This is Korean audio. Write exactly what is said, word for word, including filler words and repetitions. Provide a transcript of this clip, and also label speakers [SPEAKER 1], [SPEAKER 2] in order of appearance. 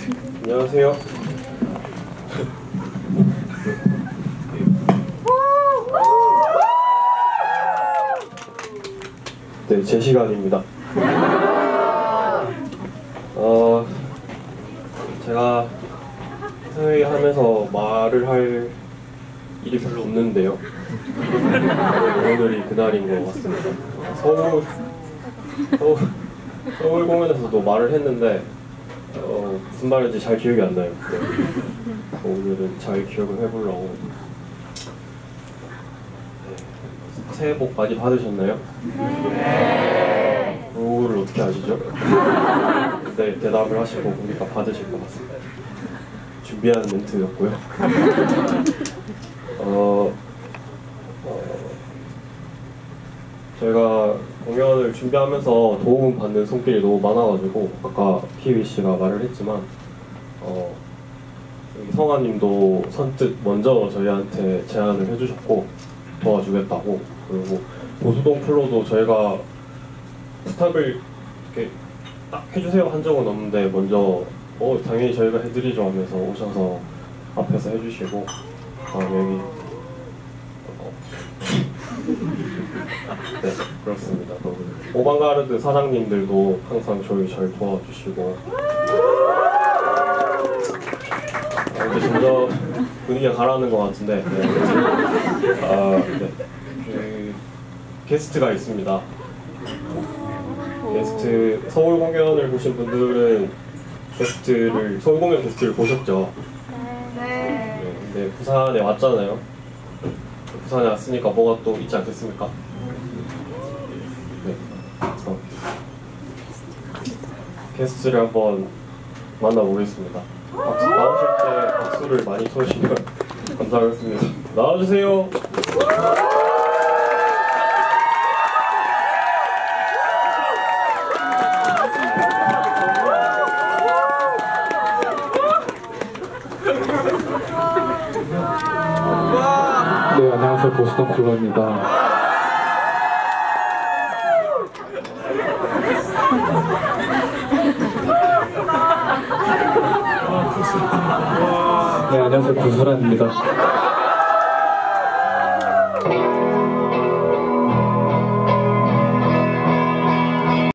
[SPEAKER 1] 안녕하세요. 네, 제 시간입니다. 어, 제가 회의하면서 말을 할 일이 별로 없는데요. 오늘이 그날인 것 같습니다. 서울, 서울, 서울 공연에서도 말을 했는데 어, 무슨 말인지 잘 기억이 안 나요. 네. 오늘은 잘 기억을 해보려고. 네. 새해 복 많이 받으셨나요? 네. 그거를 어떻게 아시죠? 네, 대답을 하시고 보니까 받으실 것 같습니다. 준비한 멘트였고요. 어, 어, 저희가 공연을 준비하면서 도움 받는 손길이 너무 많아가지고 아까 피위 씨가 말을 했지만 어, 여기 성아님도 선뜻 먼저 저희한테 제안을 해주셨고 도와주겠다고. 그리고 보수동 플로도 저희가 부탁을 이렇게 딱 해주세요 한 적은 없는데 먼저 어 당연히 저희가 해드리죠 하면서 오셔서 앞에서 해주시고 다음에 여기 어, 네 그렇습니다. 오방가르드 사장님들도 항상 저희 잘 도와주시고 아, 이제 점점 분위기가 가라앉는 것 같은데 네. 아, 네. 그, 게스트가 있습니다. 게스트 서울 공연을 보신 분들은 게스트를 서울 공연 게스트를 보셨죠? 네. 네. 근데 부산에 왔잖아요. 부산에 왔으니까 뭐가 또 있지 않겠습니까? 네. 어. 게스트를 한번 만나보겠습니다. 박수, 나오실 때 박수를 많이 쳐주시면 감사하겠습니다. 나와주세요.
[SPEAKER 2] 네, 안녕하세요. 보수동 플로입니다. 네, 안녕하세요. 구수란입니다.